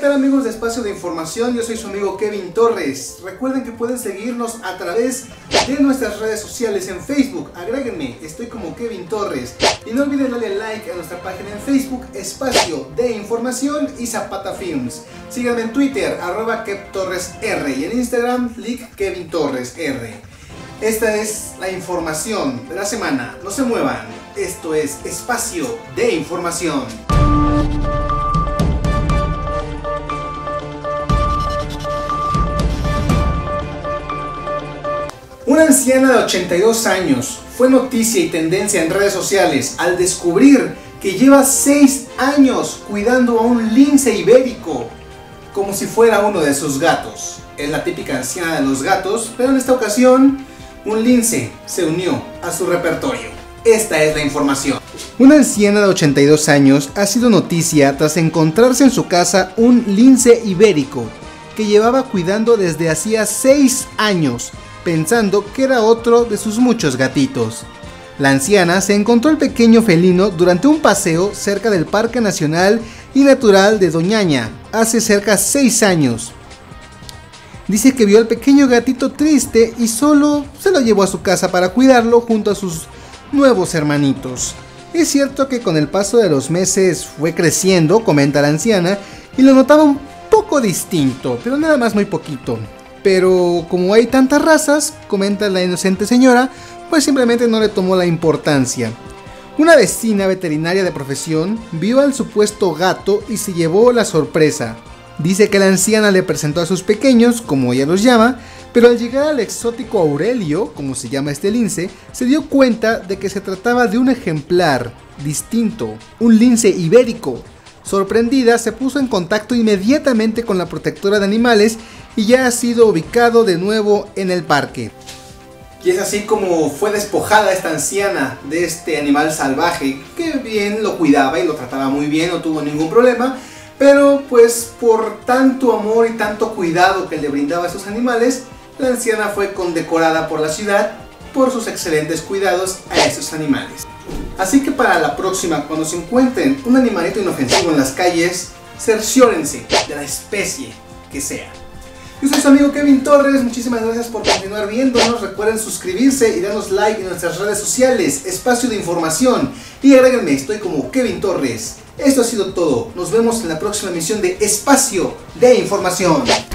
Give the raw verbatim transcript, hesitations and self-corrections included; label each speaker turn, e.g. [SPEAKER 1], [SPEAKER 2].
[SPEAKER 1] tal amigos de Espacio de Información? Yo soy su amigo Kevin Torres. Recuerden que pueden seguirnos a través de nuestras redes sociales en Facebook. Agréguenme, estoy como Kevin Torres. Y no olviden darle like a nuestra página en Facebook, Espacio de Información y Zapata Films. Síganme en Twitter, arroba KevTorresR, y en Instagram, Lick Kevin Torres R. Esta es la información de la semana. No se muevan. Esto es Espacio de Información. Una anciana de ochenta y dos años fue noticia y tendencia en redes sociales al descubrir que lleva seis años cuidando a un lince ibérico como si fuera uno de sus gatos. Es la típica anciana de los gatos, pero en esta ocasión un lince se unió a su repertorio. Esta es la información. Una anciana de ochenta y dos años ha sido noticia tras encontrarse en su casa un lince ibérico que llevaba cuidando desde hacía seis años, pensando que era otro de sus muchos gatitos. La anciana se encontró el pequeño felino durante un paseo cerca del Parque Nacional y Natural de Doñana hace cerca de seis años. Dice que vio al pequeño gatito triste y solo se lo llevó a su casa para cuidarlo junto a sus nuevos hermanitos. Es cierto que con el paso de los meses fue creciendo, comenta la anciana, y lo notaba un poco distinto, pero nada más muy poquito. Pero como hay tantas razas, comenta la inocente señora, pues simplemente no le tomó la importancia. Una vecina veterinaria de profesión vio al supuesto gato y se llevó la sorpresa. Dice que la anciana le presentó a sus pequeños, como ella los llama, pero al llegar al exótico Aurelio, como se llama este lince, se dio cuenta de que se trataba de un ejemplar distinto, un lince ibérico. Sorprendida, se puso en contacto inmediatamente con la protectora de animales y ya ha sido ubicado de nuevo en el parque. Y es así como fue despojada esta anciana de este animal salvaje, que bien lo cuidaba y lo trataba muy bien, no tuvo ningún problema, pero pues por tanto amor y tanto cuidado que le brindaba a sus animales, la anciana fue condecorada por la ciudad por sus excelentes cuidados a esos animales. Así que para la próxima, cuando se encuentren un animalito inofensivo en las calles, cerciórense de la especie que sea. Yo soy su amigo Kevin Torres, muchísimas gracias por continuar viéndonos. Recuerden suscribirse y darnos like en nuestras redes sociales, Espacio de Información, y agréguenme, estoy como Kevin Torres. Esto ha sido todo, nos vemos en la próxima emisión de Espacio de Información.